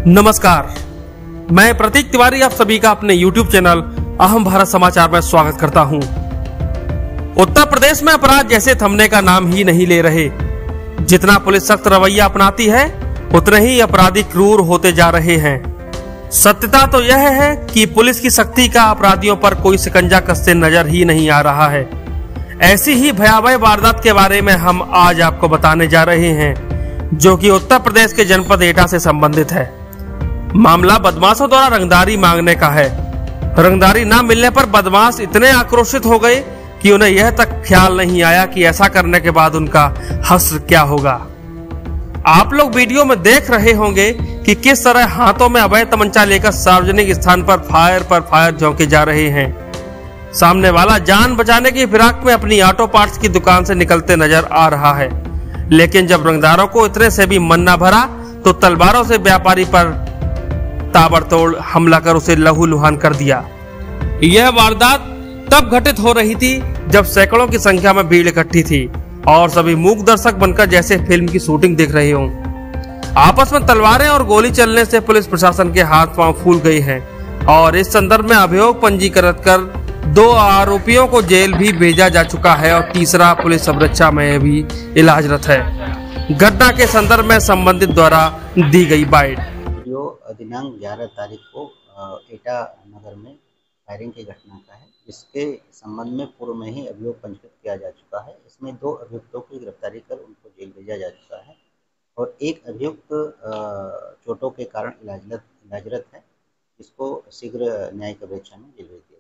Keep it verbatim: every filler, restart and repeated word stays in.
नमस्कार, मैं प्रतीक तिवारी आप सभी का अपने यूट्यूब चैनल अहम भारत समाचार में स्वागत करता हूं। उत्तर प्रदेश में अपराध जैसे थमने का नाम ही नहीं ले रहे। जितना पुलिस सख्त रवैया अपनाती है उतने ही अपराधी क्रूर होते जा रहे हैं। सत्यता तो यह है कि पुलिस की सख्ती का अपराधियों पर कोई शिकंजा कसते नजर ही नहीं आ रहा है। ऐसी ही भयावह वारदात के बारे में हम आज आपको बताने जा रहे हैं, जो कि उत्तर प्रदेश के जनपद एटा से संबंधित है। मामला बदमाशों द्वारा रंगदारी मांगने का है। रंगदारी न मिलने पर बदमाश इतने आक्रोशित हो गए कि उन्हें यह तक ख्याल नहीं आया कि ऐसा करने के बाद उनका हश्र क्या होगा। आप लोग वीडियो में देख रहे होंगे कि किस तरह हाथों में अभय तमंचा लेकर सार्वजनिक स्थान पर फायर पर फायर झोंके जा रहे हैं। सामने वाला जान बचाने की फिराक में अपनी ऑटो पार्ट्स की दुकान से निकलते नजर आ रहा है, लेकिन जब रंगदारों को इतने से भी मन न भरा तो तलवारों से व्यापारी पर ताबड़तोड़ हमला कर उसे लहूलुहान कर दिया। यह वारदात तब घटित हो रही थी जब सैकड़ों की संख्या में भीड़ इकट्ठी थी और सभी मूक दर्शक बनकर जैसे फिल्म की शूटिंग देख रहे हों। आपस में तलवारें और गोली चलने से पुलिस प्रशासन के हाथ पांव फूल गए हैं और इस संदर्भ में अभियोग पंजीकृत कर दो आरोपियों को जेल भी भेजा जा चुका है और तीसरा पुलिस संरक्षा में भी इलाजरत है। घटना के संदर्भ में संबंधित द्वारा दी गई बाइट। दिनांक ग्यारह तारीख को एटा नगर में फायरिंग की घटना का है, जिसके संबंध में पूर्व में ही अभियोग पंजीकृत किया जा चुका है। इसमें दो अभियुक्तों की गिरफ्तारी कर उनको जेल भेजा जा चुका है और एक अभियुक्त चोटों के कारण इलाजरत इलाजरत है, जिसको शीघ्र न्यायिक अपेक्षा में जेल भेज दिया।